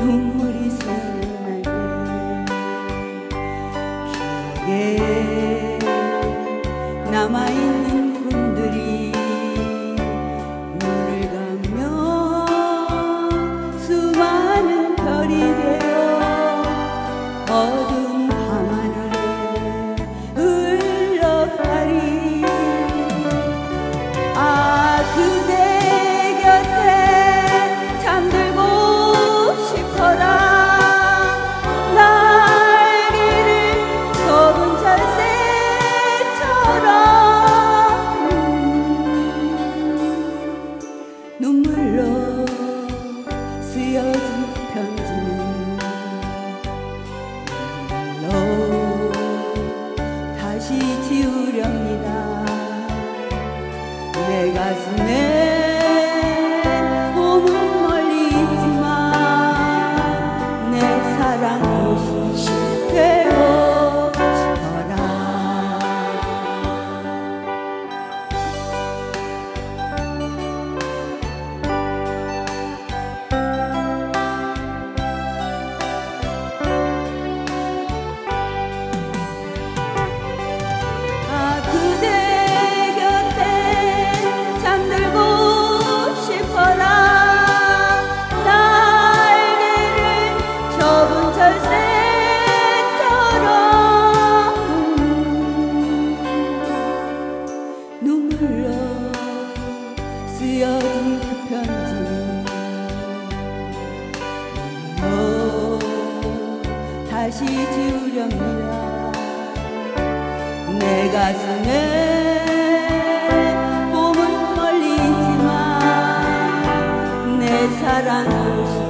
눈물이 새어날 때 기억에 남아있는 꿈들이 눈을 감면 수많은 별이 되어 어두운 밤하늘에 흘러가리. 아, 그대 곁에 잠들고 싶어라. 날개를 접은 철새처럼 눈물로 쓰여진 편지는 눈물로 다시 지우렵니다. 내 가슴에 봄은 멀리 있지만 내 사랑 도시 되고 싶어라. 아, 그대 곁에 잠들고 싶어라. 날개를 접은 철새처럼 눈물로 쓰여진 그 편지는 다시 지우렵니다. 내 가슴에 봄은 멀리 있지만 내 사랑 도시